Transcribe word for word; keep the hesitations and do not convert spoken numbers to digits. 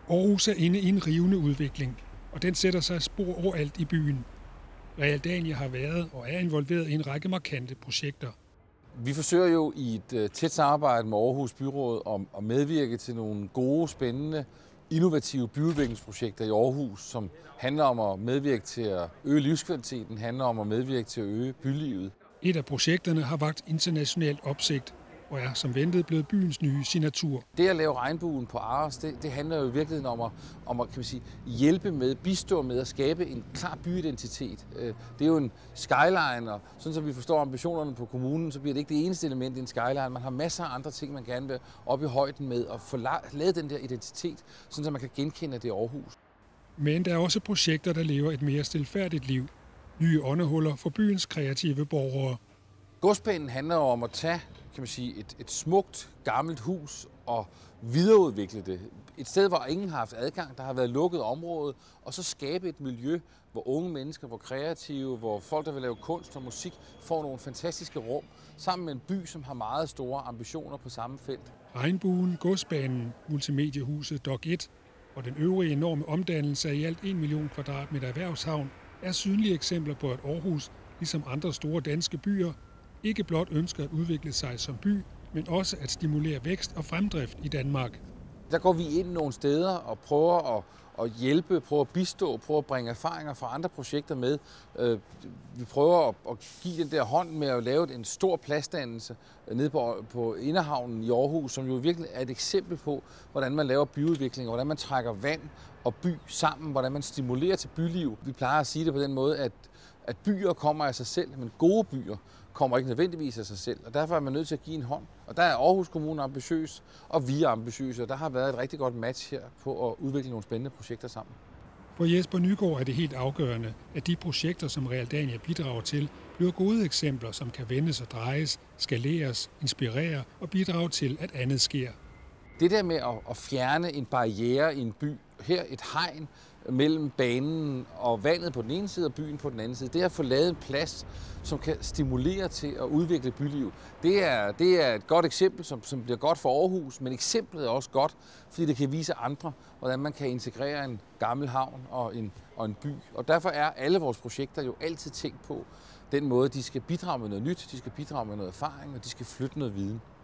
Aarhus er inde i en rivende udvikling, og den sætter sig spor overalt i byen. Realdania har været og er involveret i en række markante projekter. Vi forsøger jo i et tæt samarbejde med Aarhus Byråd at medvirke til nogle gode, spændende, innovative byudviklingsprojekter i Aarhus, som handler om at medvirke til at øge livskvaliteten, handler om at medvirke til at øge bylivet. Et af projekterne har vakt international opsigt og er som ventet blevet byens nye signatur. Det at lave regnbuen på Aros, det, det handler jo i virkeligheden om at, om at kan man sige, hjælpe med, bistå med at skabe en klar byidentitet. Det er jo en skyline, og sådan som vi forstår ambitionerne på kommunen, så bliver det ikke det eneste element i en skyline. Man har masser af andre ting, man gerne vil op i højden med, og få lavet den der identitet, sådan så man kan genkende det Aarhus. Men der er også projekter, der lever et mere stilfærdigt liv. Nye åndehuller for byens kreative borgere. Godsbanen handler om at tage kan man sige, et, et smukt, gammelt hus og videreudvikle det. Et sted, hvor ingen har haft adgang, der har været lukket område, og så skabe et miljø, hvor unge mennesker, hvor kreative, hvor folk, der vil lave kunst og musik, får nogle fantastiske rum, sammen med en by, som har meget store ambitioner på samme felt. Regnbuen, Godsbanen, multimediehuset Dok et og den øvrige enorme omdannelse af i alt en million kvadratmeter erhvervshavn er synlige eksempler på, at Aarhus, ligesom andre store danske byer, ikke blot ønsker at udvikle sig som by, men også at stimulere vækst og fremdrift i Danmark. Der går vi ind nogle steder og prøver at, at hjælpe, prøver at bistå, prøver at bringe erfaringer fra andre projekter med. Vi prøver at give den der hånd med at lave en stor pladsdannelse nede på, på Inderhavnen i Aarhus, som jo virkelig er et eksempel på, hvordan man laver byudvikling, hvordan man trækker vand og by sammen, hvordan man stimulerer til byliv. Vi plejer at sige det på den måde, at at byer kommer af sig selv, men gode byer kommer ikke nødvendigvis af sig selv, og derfor er man nødt til at give en hånd. Og der er Aarhus Kommune ambitiøs, og vi er ambitiøse, og der har været et rigtig godt match her på at udvikle nogle spændende projekter sammen. For Jesper Nygaard er det helt afgørende, at de projekter, som Realdania bidrager til, bliver gode eksempler, som kan vendes og drejes, skaleres, inspirere og bidrage til, at andet sker. Det der med at fjerne en barriere i en by, her et hegn mellem banen og vandet på den ene side og byen på den anden side, det er at få lavet en plads, som kan stimulere til at udvikle byliv. Det er, det er et godt eksempel, som, som bliver godt for Aarhus, men eksemplet er også godt, fordi det kan vise andre, hvordan man kan integrere en gammel havn og en, og en by. Og derfor er alle vores projekter jo altid tænkt på den måde, de skal bidrage med noget nyt, de skal bidrage med noget erfaring, og de skal flytte noget viden.